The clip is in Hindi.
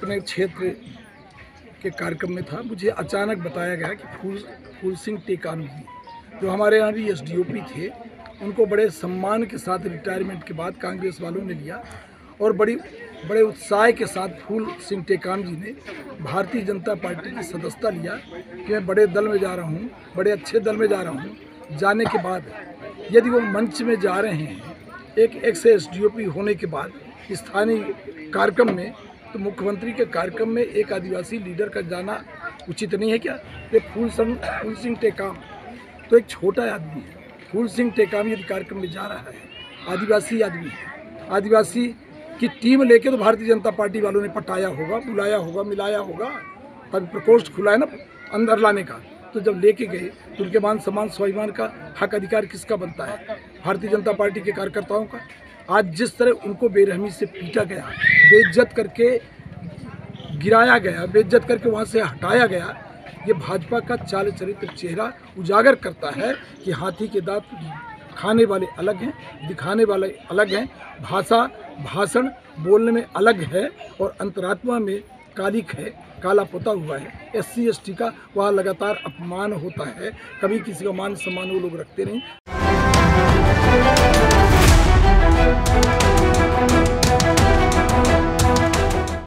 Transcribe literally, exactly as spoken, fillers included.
अपने क्षेत्र के कार्यक्रम में था, मुझे अचानक बताया गया कि फूल फूल सिंह टेकाम जी, जो हमारे यहाँ भी एस डी ओ पी थे, उनको बड़े सम्मान के साथ रिटायरमेंट के बाद कांग्रेस वालों ने लिया और बड़ी बड़े उत्साह के साथ फूल सिंह टेकाम जी ने भारतीय जनता पार्टी की सदस्यता लिया कि मैं बड़े दल में जा रहा हूँ, बड़े अच्छे दल में जा रहा हूँ। जाने के बाद यदि वो मंच में जा रहे हैं एक ex S D O P होने के बाद स्थानीय कार्यक्रम में, तो मुख्यमंत्री के कार्यक्रम में एक आदिवासी लीडर का जाना उचित नहीं है क्या? ये फूल सिंह फूल सिंह टेकाम तो एक छोटा आदमी है। फूल सिंह टेकाम यदि कार्यक्रम में जा रहा है, आदिवासी आदमी है, आदिवासी की टीम लेके तो भारतीय जनता पार्टी वालों ने पटाया होगा, बुलाया होगा, मिलाया होगा, तब प्रकोष्ठ खुला है ना अंदर लाने का। तो जब लेके गए तो उनके मान सम्मान स्वाभिमान का हक अधिकार किसका बनता है? भारतीय जनता पार्टी के कार्यकर्ताओं का। आज जिस तरह उनको बेरहमी से पीटा गया, बेइज्जत करके गिराया गया, बेइज्जत करके वहाँ से हटाया गया, ये भाजपा का चाल चरित्र चेहरा उजागर करता है कि हाथी के दांत खाने वाले अलग हैं, दिखाने वाले अलग हैं, भाषा भाषण बोलने में अलग है और अंतरात्मा में कालिक है, काला पोता हुआ है। एस सी एस टी का वहाँ लगातार अपमान होता है, कभी किसी का मान सम्मान वो लोग रखते नहीं।